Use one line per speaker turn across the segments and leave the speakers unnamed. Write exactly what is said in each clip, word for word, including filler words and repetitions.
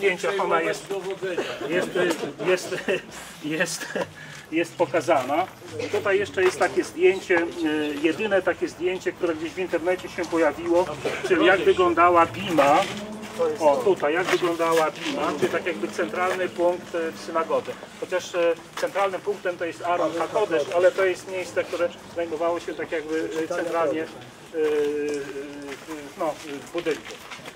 zdjęciach ona jest, jest, jest, jest, jest pokazana. I tutaj jeszcze jest takie zdjęcie, jedyne takie zdjęcie, które gdzieś w internecie się pojawiło, czyli jak wyglądała Bima. O, tutaj, jak wyglądała Bima, czyli tak jakby centralny punkt w synagodze. Chociaż centralnym punktem to jest Aron HaKodesz, ale to jest miejsce, które zajmowało się tak jakby centralnie no, w budynku.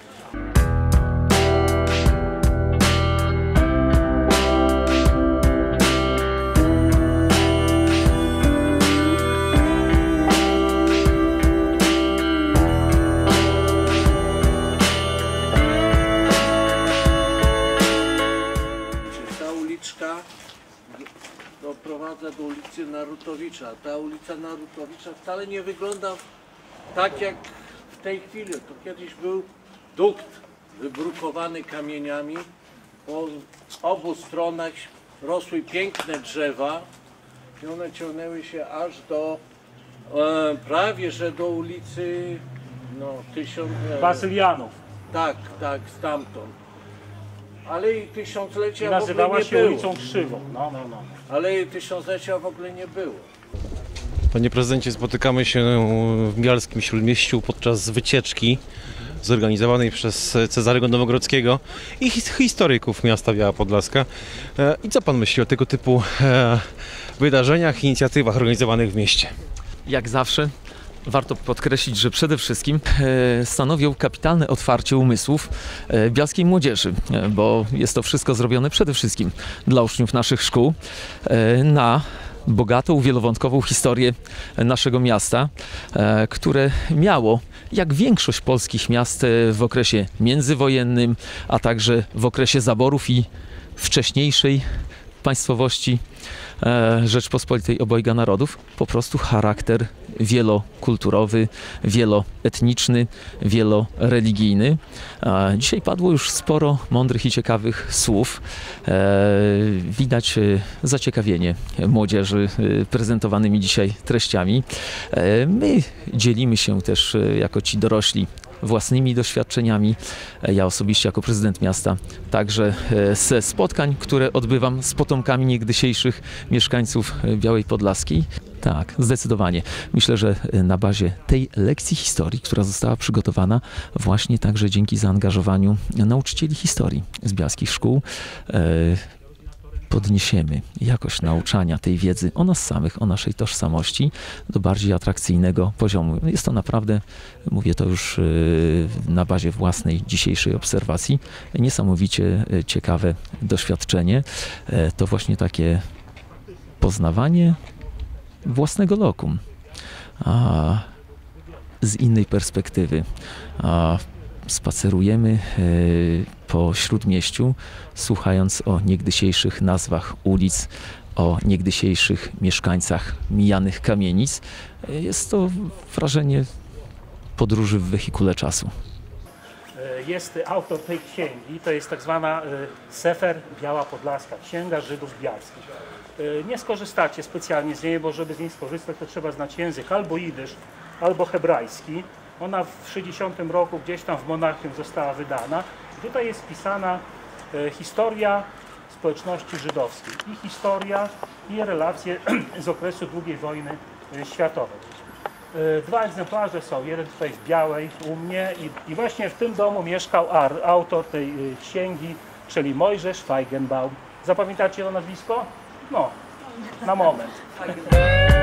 Doprowadza do ulicy Narutowicza. Ta ulica Narutowicza wcale nie wygląda tak jak w tej chwili. To kiedyś był dukt wybrukowany kamieniami. Po obu stronach rosły piękne drzewa i one ciągnęły się aż do e, prawie że do ulicy no, tysiąc...
Bazylianów.
Tak, tak, stamtąd. Ale i tysiąclecia
I nazywała
w ogóle nie
się
było.
ulicą Krzywą. No, no, no.
Ale i tysiąclecia w ogóle nie było.
Panie prezydencie, spotykamy się w Bialskim Śródmieściu podczas wycieczki zorganizowanej przez Cezarego Nowogrodzkiego i historyków miasta Biała Podlaska. I co pan myśli o tego typu wydarzeniach i inicjatywach organizowanych w mieście?
Jak zawsze warto podkreślić, że przede wszystkim e, stanowią kapitalne otwarcie umysłów e, bialskiej młodzieży, e, bo jest to wszystko zrobione przede wszystkim dla uczniów naszych szkół e, na bogatą, wielowątkową historię naszego miasta, e, które miało, jak większość polskich miast, e, w okresie międzywojennym, a także w okresie zaborów i wcześniejszej państwowości e, Rzeczpospolitej Obojga Narodów, po prostu charakter wielokulturowy, wieloetniczny, wieloreligijny. E, dzisiaj padło już sporo mądrych i ciekawych słów. E, widać e, zaciekawienie młodzieży e, prezentowanymi dzisiaj treściami. E, my dzielimy się też e, jako ci dorośli własnymi doświadczeniami. Ja osobiście jako prezydent miasta także ze spotkań, które odbywam z potomkami niegdysiejszych mieszkańców Białej Podlaskiej. Tak, zdecydowanie. Myślę, że na bazie tej lekcji historii, która została przygotowana właśnie także dzięki zaangażowaniu nauczycieli historii z bialskich szkół, podniesiemy jakość nauczania tej wiedzy o nas samych, o naszej tożsamości do bardziej atrakcyjnego poziomu. Jest to naprawdę, mówię to już na bazie własnej dzisiejszej obserwacji, niesamowicie ciekawe doświadczenie. To właśnie takie poznawanie własnego lokum, a z innej perspektywy. A spacerujemy po Śródmieściu, słuchając o niegdysiejszych nazwach ulic, o niegdysiejszych mieszkańcach mijanych kamienic. Jest to wrażenie podróży w wehikule czasu.
Jest autor tej księgi, to jest tak zwana Sefer Biała Podlaska, Księga Żydów Bialskich. Nie skorzystacie specjalnie z niej, bo żeby z niej skorzystać, to trzeba znać język albo jidysz, albo hebrajski. Ona w sześćdziesiątym roku gdzieś tam w Monachium została wydana. I tutaj jest pisana e, historia społeczności żydowskiej i historia i relacje z okresu drugiej wojny e, światowej. E, dwa egzemplarze są, jeden tutaj w białej u mnie i, i właśnie w tym domu mieszkał Ar, autor tej e, księgi, czyli Mojżesz Feigenbaum. Zapamiętacie to nazwisko? No, na moment.